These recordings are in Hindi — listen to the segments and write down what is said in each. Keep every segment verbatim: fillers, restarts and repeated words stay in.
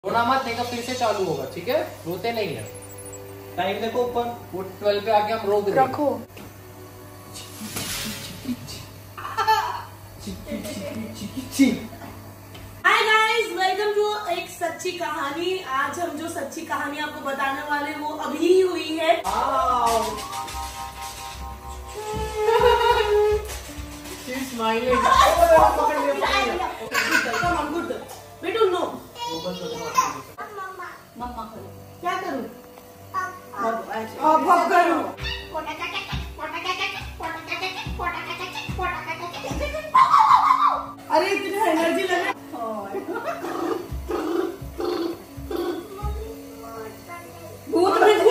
रोना मत, नहीं तो फिर से चालू होगा, ठीक है? रोते नहीं है। टाइम देखो ऊपर, वो ट्वेल्व पे आके हम रोक देंगे। रखो। हाय गाइस, वेलकम टू एक सच्ची कहानी। आज हम जो सच्ची कहानी आपको बताने वाले वो अभी ही हुई है। स्माइलिंग। बेटू नो मम्मा करो, क्या करूँ? अब करूँ। अरे इतना एनर्जी लगा। भूत में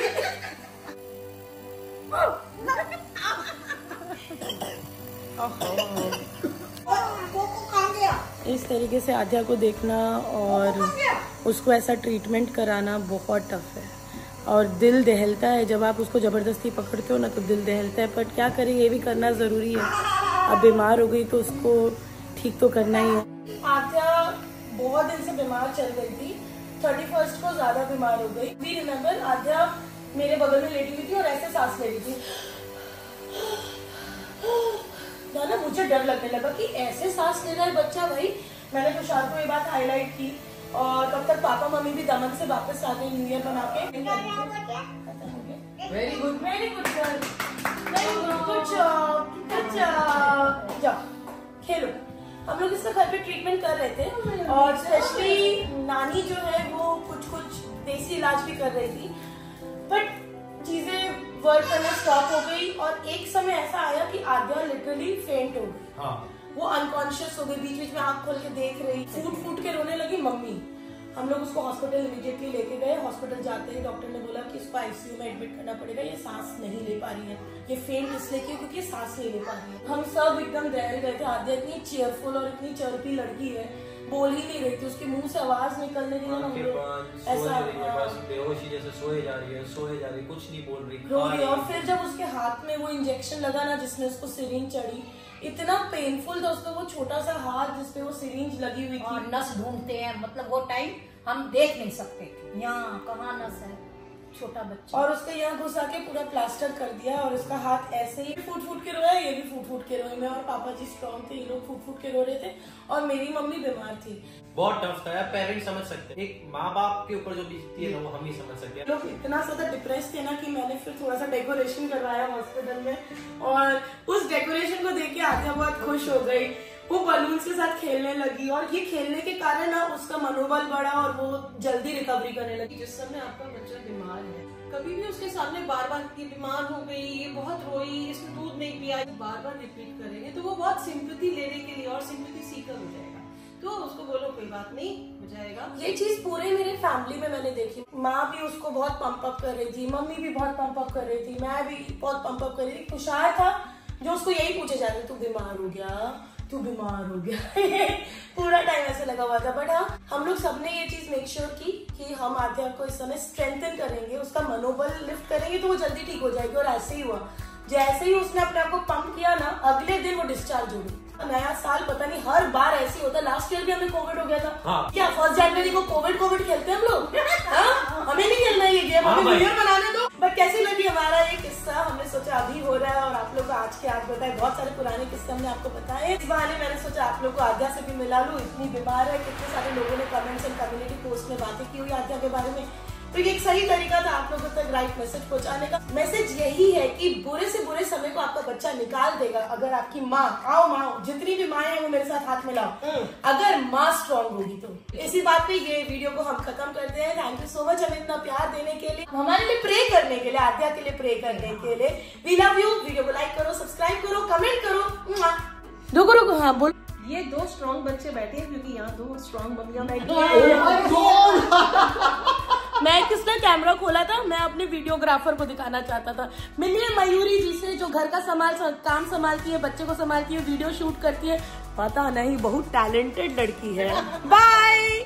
इस तरीके से आध्या को देखना और उसको ऐसा ट्रीटमेंट कराना बहुत टफ है और दिल दहलता है। जब आप उसको जबरदस्ती पकड़ते हो ना तो दिल दहलता है, पर क्या करें, ये भी करना जरूरी है। अब बीमार हो गई तो उसको ठीक तो करना ही है। आध्या बहुत दिन से बीमार चल रही थी, थर्टी फर्स्ट को ज्यादा बीमार हो गई। वी रिमेम्बर आध्या मेरे बगल में लेटी हुई थी और ऐसे सांस ले रही थी ना, मुझे डर लगने लगा कि ऐसे सांस ले रहा है बच्चा। भाई मैंने तुषार को ये बात हाईलाइट की और तब तक पापा मम्मी भी दमन से वापस आ गए न्यू ईयर बना के। Very good, very good girl, very good, good job, good job. जाओ खेलो। हम लोग इसका घर पे ट्रीटमेंट कर रहे थे और स्पेशली नानी जो है वो कुछ कुछ देसी इलाज भी कर रही थी, बट चीजें वर्क करना स्टॉप हो गई और एक समय ऐसा आया कि आध्या लिटरली फेंट हो गई। हाँ। वो अनकॉन्शियस हो गई, बीच बीच में आंख खोल के देख रही, फूट फूट के रोने लगी मम्मी। हम लोग उसको हॉस्पिटल इमीडिएटली लेके गए। हॉस्पिटल जाते ही डॉक्टर ने बोला कि इसको आईसीयू में एडमिट करना पड़ेगा, ये सांस नहीं ले पा रही है। ये फेंट इसलिए क्यों, क्योंकि सांस नहीं ले पा रही है। हम सब एकदम दहल गए थे। आध्या इतनी चेयरफुल और इतनी चर्पी लड़की है, बोल ही नहीं रही थी, उसके मुंह से आवाज निकलने की ना ऐसा बेहोशी जैसे सोए जा रही है, सोए जा रही है, कुछ नहीं बोल रही, रो रही है। और फिर जब उसके हाथ में वो इंजेक्शन लगा ना जिसमें उसको सिरिंज चढ़ी, इतना पेनफुल था उसका वो छोटा सा हाथ जिसपे वो सिरिंज लगी हुई थी। नस ढूंढते हैं, मतलब वो टाइम हम देख नहीं सकते थे यहाँ कहाँ नस है, छोटा बच्चा। और उसका यहाँ घुसा के पूरा प्लास्टर कर दिया और उसका हाथ ऐसे ही फूट फूट के रोया, ये भी फूट फूट के रोए। मैं और पापा जी स्ट्रॉन्ग थे, ये लोग फूट फूट के रो रहे थे और मेरी मम्मी बीमार थी। बहुत टफ था यार, पेरेंट्स समझ सकते हैं। एक माँ बाप के ऊपर जो बीतती है ना वो हम ही समझ सकते हैं। लोग इतना ज्यादा डिप्रेस थे ना कि मैंने फिर थोड़ा सा डेकोरेशन करवाया हॉस्पिटल में और उस डेकोरेशन को देख के आध्या बहुत खुश हो गई। वो बलून्स के साथ खेलने लगी और ये खेलने के कारण ना उसका मनोबल बढ़ा और वो जल्दी रिकवरी करने लगी। जिस समय आपका बच्चा बीमार है, कभी भी उसके सामने बार बार ये बीमार हो गई, ये बहुत रोई, इसने दूध नहीं पिया, बार बार रिपीट करेंगे तो वो बहुत सिंपैथी लेने के लिए और सिंपैथी सीकर हो जाएगा। तो उसको बोलो कोई बात नहीं, हो जाएगा। ये चीज पूरे मेरे फैमिली में मैंने देखी। माँ भी उसको बहुत पंप अप कर रही थी, मम्मी भी बहुत पंप अप कर रही थी, मैं भी बहुत पंप अप कर रही थी। तुषार था जो उसको यही पूछे जा रहे, तू बीमार हो गया, तू बीमार हो गया। पूरा टाइम ऐसे लगा हुआ था। बट हाँ, हम लोग सबने ये चीज मेक श्योर की कि हम आध्या को इस समय स्ट्रेंथन करेंगे, उसका मनोबल लिफ्ट करेंगे तो वो जल्दी ठीक हो जाएगी। और ऐसे ही हुआ, जैसे ही उसने अपने आप को पंप किया ना, अगले दिन वो डिस्चार्ज हो गई। नया साल पता नहीं हर बार ऐसे होता। लास्ट ईयर भी हमें कोविड हो गया था। हाँ। क्या फर्स्ट जनवरी को कोविड कोविड खेलते हैं हम लोग? हाँ? हमें नहीं खेलना ये गेम, हमें न्यू ईयर मनाने दो। बट कैसी लगी हमारा ये किस्सा? हमने सोचा अभी हो रहा है और आप लोग को आज के आज बताए। बहुत सारे पुराने किस्से हमने आपको बताए। इस बहाने मैंने सोचा आप लोग को आध्या से भी मिला लूं। इतनी बीमार है, कितने सारे लोगों ने कमेंट्स एंड कम्युनिटी पोस्ट में बातें की हुई आध्या के बारे में, तो ये एक सही तरीका था आप लोगों तक राइट मैसेज पहुंचाने का। मैसेज यही है कि बुरे से बुरे समय को आपका बच्चा निकाल देगा अगर आपकी माँ, आओ माँ, जितनी भी माँ है वो मेरे साथ हाथ मिलाओ, अगर माँ स्ट्रॉन्ग होगी तो। इसी बात पे ये वीडियो को हम खत्म करते हैं। थैंक यू सो मच हमें इतना प्यार देने के लिए, हमारे लिए प्रे करने के लिए, आध्या के लिए प्रे करने के लिए। We love you. वीडियो को लाइक करो, सब्सक्राइब करो, कमेंट करो। रुको रुको, हाँ बोल। ये दो स्ट्रॉन्ग बच्चे बैठे हैं क्योंकि यहाँ दो स्ट्रॉन्ग मम्मियाँ बैठी मैं किसने कैमरा खोला था, मैं अपने वीडियोग्राफर को दिखाना चाहता था। मिलिए मयूरी जी से जो घर का संभाल काम संभालती है, बच्चे को संभालती है, वीडियो शूट करती है। पता नहीं बहुत टैलेंटेड लड़की है। बाय।